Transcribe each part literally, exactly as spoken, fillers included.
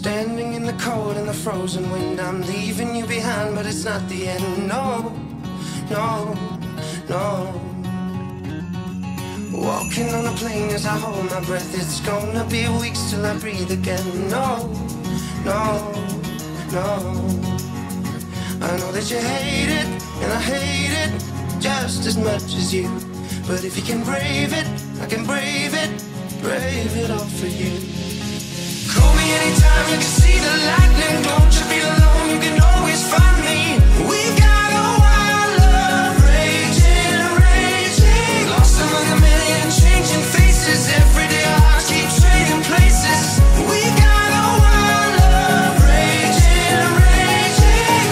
Standing in the cold and the frozen wind, I'm leaving you behind, but it's not the end. No, no, no. Walking on a plane as I hold my breath, it's gonna be weeks till I breathe again. No, no, no. I know that you hate it, and I hate it just as much as you. But if you can brave it, I can brave it, brave it all for you. Call me anytime, you can see the lightning. Don't you feel alone, you can always find me. We got a wild love, raging, raging, lost among a million changing faces. Every day our hearts keep trading places. We got a wild love, raging, raging,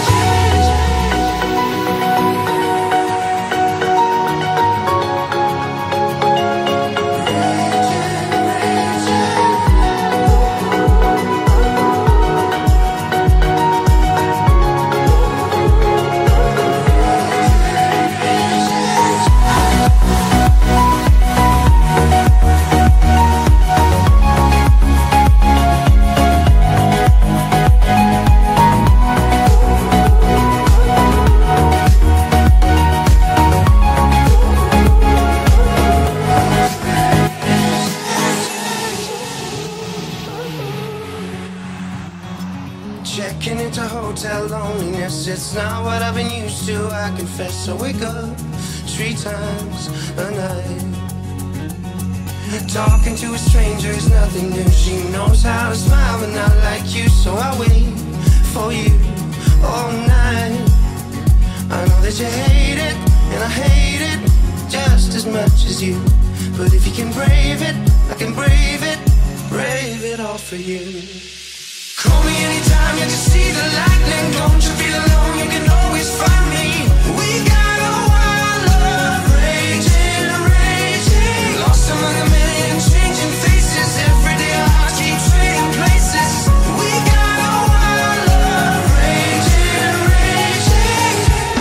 checking into hotel loneliness. It's not what I've been used to, I confess. I wake up three times a night. Talking to a stranger is nothing new. She knows how to smile but not like you. So I wait for you all night. I know that you hate it, and I hate it just as much as you. But if you can brave it, I can brave it, brave it all for you. Call me anytime, you can see the lightning. Don't you feel alone, you can always find me. We got a wild love, raging, raging, lost among a million changing faces. Every day our hearts keep trading places. We got a wild love, raging, raging.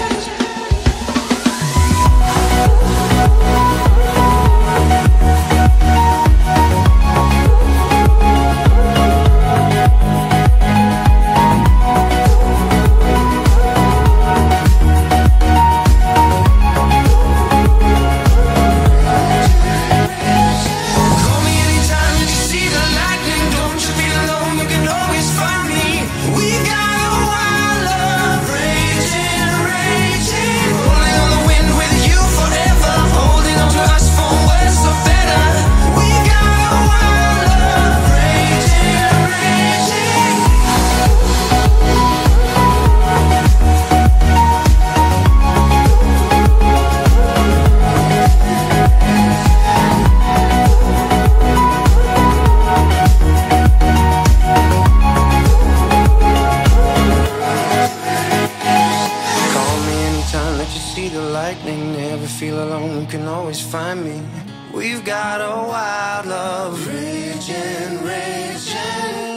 Never feel alone, you can always find me. We've got a wild love, raging, raging.